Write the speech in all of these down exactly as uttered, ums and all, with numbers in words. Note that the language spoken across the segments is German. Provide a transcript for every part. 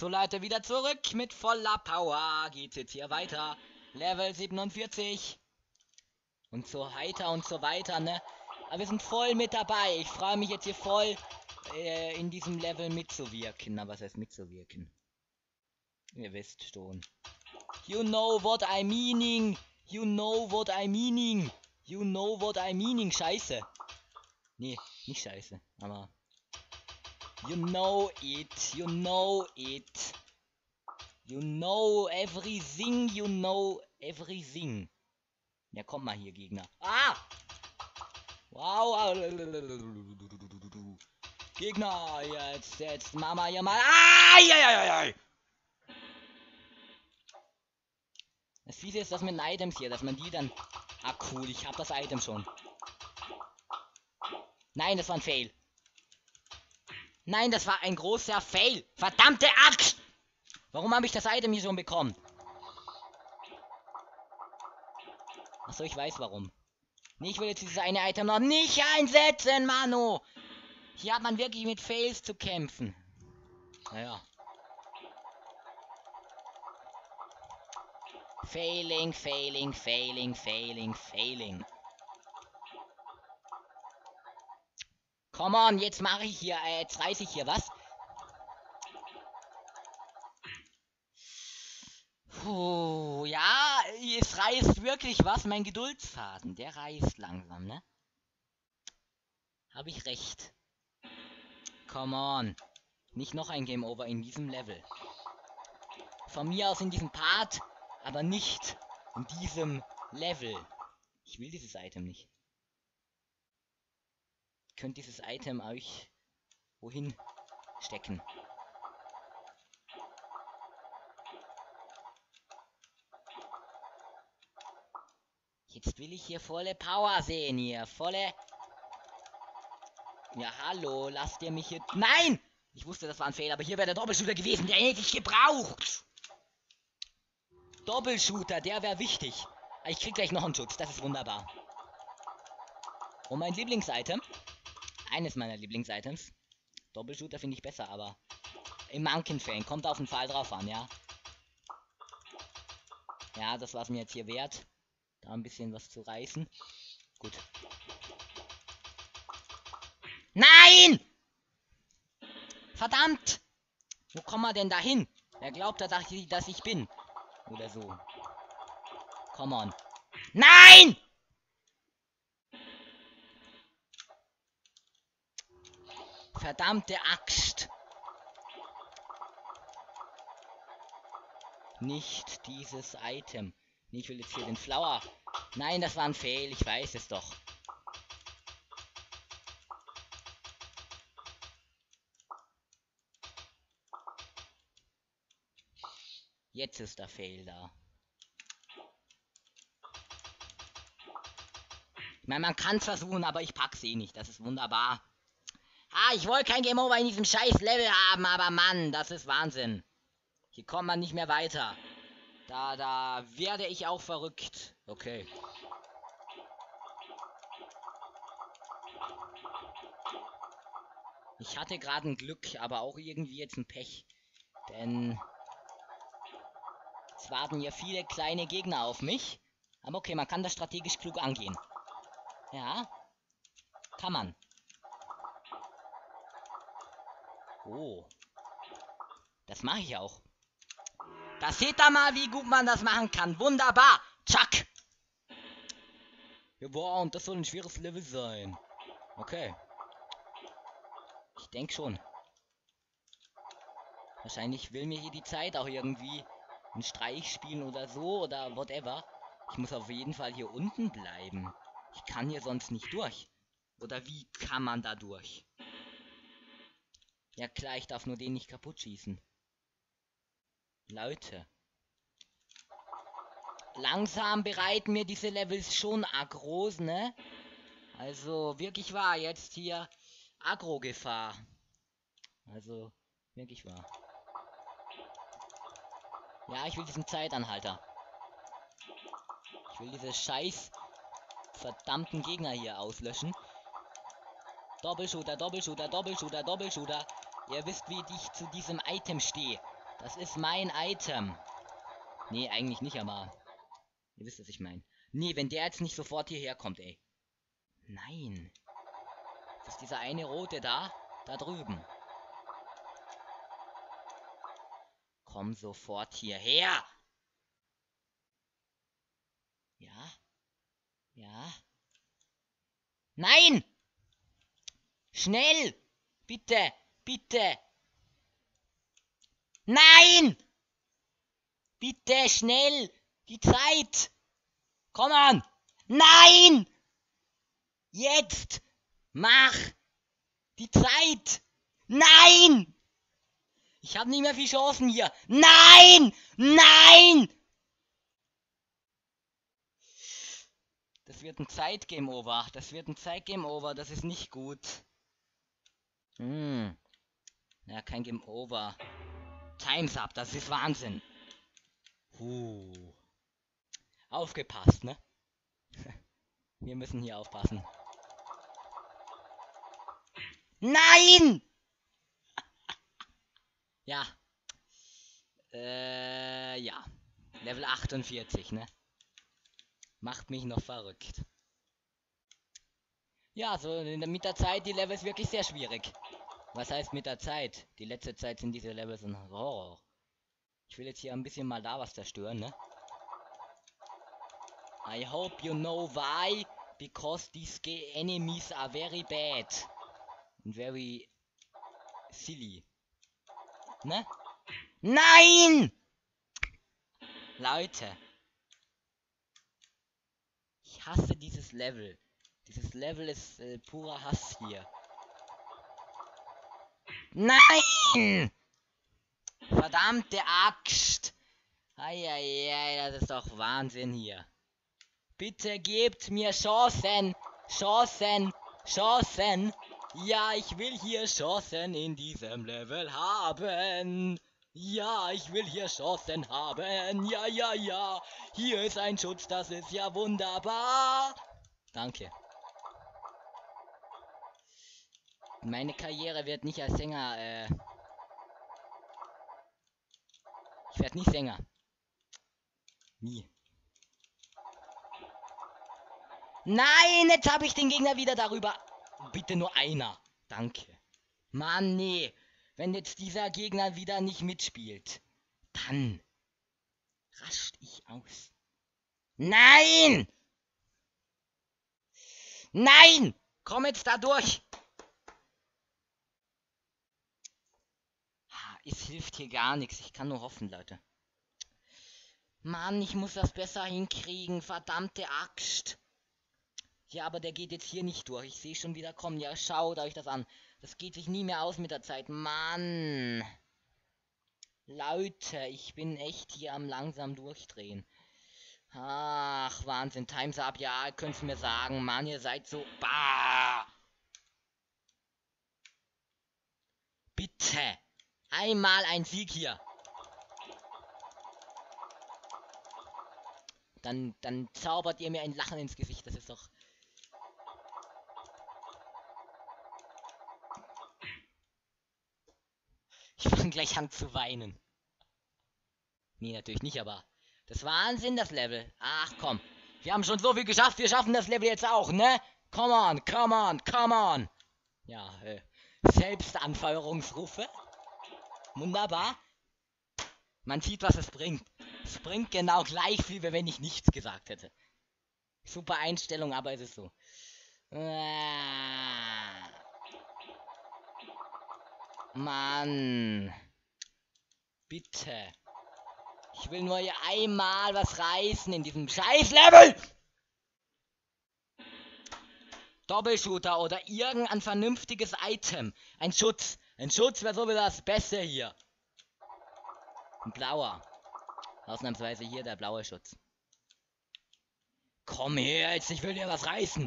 So Leute, wieder zurück mit voller Power. Geht's jetzt hier weiter. Level siebenundvierzig. Und so heiter und so weiter, ne? Aber wir sind voll mit dabei. Ich freue mich jetzt hier voll äh, in diesem Level mitzuwirken. Aber was heißt mitzuwirken? Ihr wisst schon. You know what I meaning. You know what I meaning. You know what I meaning. Scheiße. Nee, nicht scheiße. Aber... You know it, you know it. You know everything, you know everything. Ja, komm mal hier, Gegner. Ah! Wow. Gegner, jetzt, jetzt, Mama, hier mal. Ah! Ja, ja, ja, ja. Das Fiese ist das mit den Items hier, dass man die dann... Ah, cool, ich hab das Item schon. Nein, das war ein Fail. Nein, das war ein großer Fail. Verdammte Axt! Warum habe ich das Item hier schon bekommen? Achso, ich weiß warum. Nee, ich will jetzt dieses eine Item noch nicht einsetzen, Mano. Hier hat man wirklich mit Fails zu kämpfen. Naja. Failing, failing, failing, failing, failing. Come on, jetzt mache ich hier, äh, jetzt reiße ich hier was. Puh, ja, es reißt wirklich was, mein Geduldsfaden, der reißt langsam, ne? Habe ich recht. Come on. Nicht noch ein Game Over in diesem Level. Von mir aus in diesem Part, aber nicht in diesem Level. Ich will dieses Item nicht. Könnt dieses Item euch wohin stecken. Jetzt will ich hier volle Power sehen hier. Volle... Ja, hallo, lasst ihr mich hier... Nein! Ich wusste, das war ein Fehler, aber hier wäre der Doppelshooter gewesen. Der hätte ich gebraucht. Doppelshooter, der wäre wichtig. Ich krieg gleich noch einen Schutz, das ist wunderbar. Und mein Lieblingsitem... Eines meiner Lieblingsitems. Doppelshooter finde ich besser, aber im Monkey-Fan kommt auf den Fall drauf an, ja. Ja, das war es mir jetzt hier wert, da ein bisschen was zu reißen. Gut. Nein! Verdammt! Wo kommen wir denn da hin? Wer glaubt da, dass ich, dass ich bin? Oder so. Come on. Nein! Verdammte Axt. Nicht dieses Item. Ich will jetzt hier den Flower. Nein, das war ein Fail. Ich weiß es doch. Jetzt ist der Fail da. Ich meine, man kann es versuchen, aber ich pack's eh nicht. Das ist wunderbar. Ah, ich wollte kein Game Over in diesem scheiß Level haben, aber Mann, das ist Wahnsinn. Hier kommt man nicht mehr weiter. Da, da werde ich auch verrückt. Okay. Ich hatte gerade ein Glück, aber auch irgendwie jetzt ein Pech. Denn es warten hier viele kleine Gegner auf mich. Aber okay, man kann das strategisch klug angehen. Ja, kann man. Oh. Das mache ich auch. Da seht ihr mal, wie gut man das machen kann. Wunderbar. Zack. Ja, boah, und das soll ein schweres Level sein. Okay. Ich denke schon. Wahrscheinlich will mir hier die Zeit auch irgendwie einen Streich spielen oder so oder whatever. Ich muss auf jeden Fall hier unten bleiben. Ich kann hier sonst nicht durch. Oder wie kann man da durch? Ja klar, ich darf nur den nicht kaputt schießen. Leute. Langsam bereiten mir diese Levels schon Aggros, ne? Also wirklich wahr, jetzt hier Aggro-Gefahr. Also wirklich wahr. Ja, ich will diesen Zeitanhalter. Ich will diese scheiß verdammten Gegner hier auslöschen. Doppelshooter, Doppelshooter, Doppelshooter, Doppelshooter. Ihr wisst, wie ich zu diesem Item stehe. Das ist mein Item. Nee, eigentlich nicht, aber... Ihr wisst, was ich meine. Nee, wenn der jetzt nicht sofort hierher kommt, ey. Nein. Das ist dieser eine rote da. Da drüben. Komm sofort hierher. Ja. Ja. Nein! Schnell! Bitte! Bitte! Nein! Bitte schnell! Die Zeit! Komm an! Nein! Jetzt! Mach! Die Zeit! Nein! Ich habe nicht mehr viel Chancen hier. Nein! Nein! Das wird ein Zeit-Game Over. Das wird ein Zeit-Game Over. Das ist nicht gut. Hm. Ja, kein Game Over. Time's up. Das ist Wahnsinn. Uh. Aufgepasst, ne? Wir müssen hier aufpassen. Nein! Ja. Äh, ja. Level achtundvierzig, ne? Macht mich noch verrückt. Ja, so mit der Zeit, die Level ist wirklich sehr schwierig. Was heißt mit der Zeit? Die letzte Zeit sind diese Levels ein Horror. Ich will jetzt hier ein bisschen mal da was zerstören, ne? I hope you know why. Because these enemies are very bad. And very silly. Ne? Nein! Leute. Ich hasse dieses Level. Dieses Level ist äh, purer Hass hier. Nein! Verdammte Axt! Eieiei, das ist doch Wahnsinn hier. Bitte gebt mir Chancen! Chancen! Chancen! Ja, ich will hier Chancen in diesem Level haben! Ja, ich will hier Chancen haben! Ja, ja, ja! Hier ist ein Schutz, das ist ja wunderbar! Danke. Meine Karriere wird nicht als Sänger, äh... Ich werde nicht Sänger. Nie. Nein, jetzt habe ich den Gegner wieder darüber. Bitte nur einer. Danke. Mann, nee. Wenn jetzt dieser Gegner wieder nicht mitspielt, dann rascht ich aus. Nein! Nein! Komm jetzt da durch! Es hilft hier gar nichts. Ich kann nur hoffen, Leute. Mann, ich muss das besser hinkriegen. Verdammte Axt. Ja, aber der geht jetzt hier nicht durch. Ich sehe schon wieder kommen. Ja, schaut euch das an. Das geht sich nie mehr aus mit der Zeit. Mann. Leute, ich bin echt hier am langsam durchdrehen. Ach, Wahnsinn. Time's up. Ja, ihr könnt's mir sagen. Mann, ihr seid so... Bah! Bitte. Einmal ein Sieg hier. Dann, dann zaubert ihr mir ein Lachen ins Gesicht. Das ist doch... Ich fange gleich an zu weinen. Nee, natürlich nicht, aber... Das war Wahnsinn, das Level. Ach, komm. Wir haben schon so viel geschafft. Wir schaffen das Level jetzt auch, ne? Come on, come on, come on. Ja, äh... Selbstanfeuerungsrufe. Wunderbar. Man sieht, was es bringt. Es bringt genau gleich viel, wie wenn ich nichts gesagt hätte. Super Einstellung, aber es ist so. Ah. Mann. Bitte. Ich will nur hier einmal was reißen in diesem Scheiß-Level. Doppelshooter oder irgendein vernünftiges Item. Ein Schutz. Ein Schutz wäre sowieso das Beste hier. Ein blauer. Ausnahmsweise hier der blaue Schutz. Komm her jetzt, ich will dir was reißen.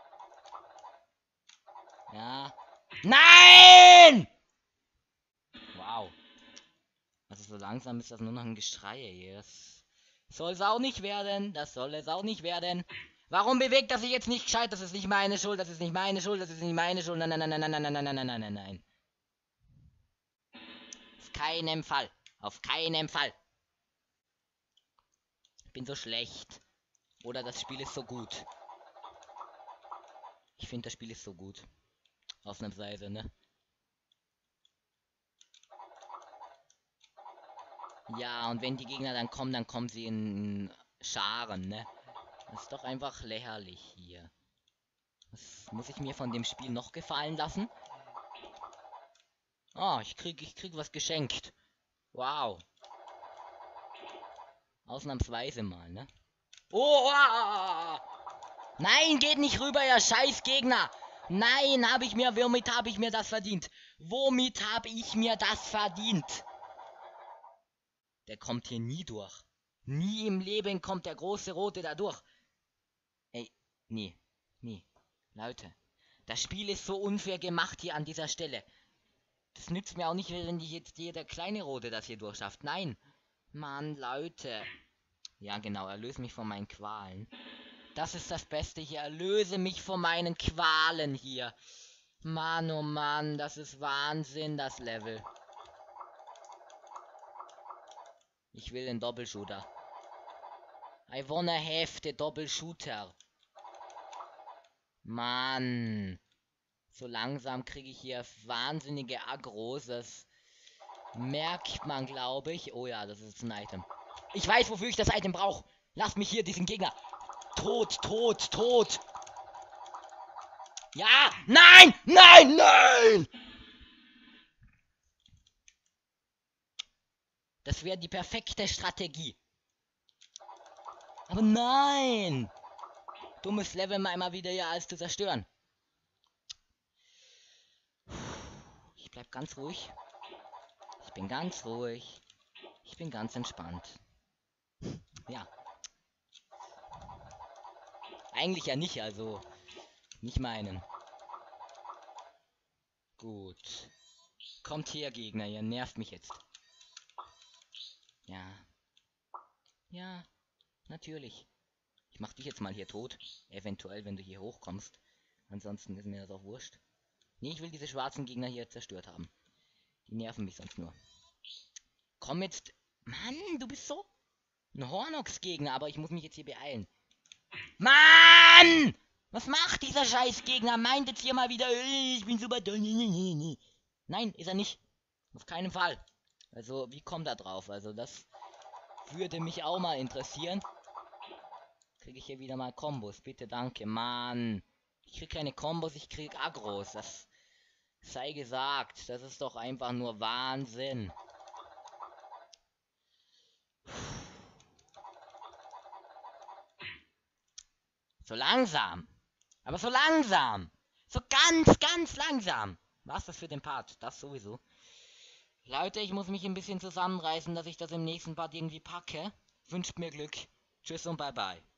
Ja. Nein! Wow. Also so langsam ist das nur noch ein Geschrei hier. Das soll es auch nicht werden. Das soll es auch nicht werden. Warum bewegt das sich jetzt nicht gescheit? Das ist nicht meine Schuld. Das ist nicht meine Schuld. Das ist nicht meine Schuld. Nein, nein, nein, nein, nein, nein, nein, nein, nein, nein, nein. Auf keinen Fall. Auf keinen Fall. Ich bin so schlecht. Oder das Spiel ist so gut. Ich finde, das Spiel ist so gut. Ausnahmsweise, ne? Ja, und wenn die Gegner dann kommen, dann kommen sie in Scharen, ne? Das ist doch einfach lächerlich hier. Was muss ich mir von dem Spiel noch gefallen lassen? Oh, ich krieg, ich krieg was geschenkt. Wow. Ausnahmsweise mal, ne? Oh! Ah! Nein, geht nicht rüber, ihr scheiß Gegner! Nein, habe ich mir, womit habe ich mir das verdient? Womit habe ich mir das verdient? Der kommt hier nie durch. Nie im Leben kommt der große Rote da durch. Ey, nee, nee. Leute, das Spiel ist so unfair gemacht hier an dieser Stelle. Das nützt mir auch nicht, wenn ich jetzt hier der kleine Rote das hier durchschafft. Nein. Mann, Leute. Ja, genau, erlöse mich von meinen Qualen. Das ist das Beste hier. Erlöse mich von meinen Qualen hier. Mann, oh Mann, das ist Wahnsinn, das Level. Ich will den Doppelshooter. I wanna have the Doppelshooter. Mann. So langsam kriege ich hier wahnsinnige Agros. Das merkt man, glaube ich. Oh ja, das ist ein Item. Ich weiß, wofür ich das Item brauche. Lass mich hier diesen Gegner. Tot, tot, tot. Ja, nein, nein, nein. Das wäre die perfekte Strategie. Aber nein. Dummes Level mal immer wieder ja alles zu zerstören. Ich bleib ganz ruhig. Ich bin ganz ruhig. Ich bin ganz entspannt. Ja. Eigentlich ja nicht, also nicht meinen. Gut. Kommt her, Gegner, ihr nervt mich jetzt. Ja. Ja, natürlich. Ich mach dich jetzt mal hier tot. Eventuell, wenn du hier hochkommst. Ansonsten ist mir das auch wurscht. Nee, ich will diese schwarzen Gegner hier zerstört haben. Die nerven mich sonst nur. Komm jetzt. Mann, du bist so ein Hornox-Gegner, aber ich muss mich jetzt hier beeilen. Mann! Was macht dieser scheiß Gegner? Meint jetzt hier mal wieder, ich bin super toll. Nein, ist er nicht. Auf keinen Fall. Also, wie kommt er drauf? Also, das würde mich auch mal interessieren. Kriege ich hier wieder mal Kombos? Bitte, danke. Mann. Ich kriege keine Kombos, ich kriege Agros. Das sei gesagt. Das ist doch einfach nur Wahnsinn. So langsam. Aber so langsam. So ganz, ganz langsam. Was das für den Part? Das sowieso. Leute, ich muss mich ein bisschen zusammenreißen, dass ich das im nächsten Part irgendwie packe. Wünscht mir Glück. Tschüss und bye bye.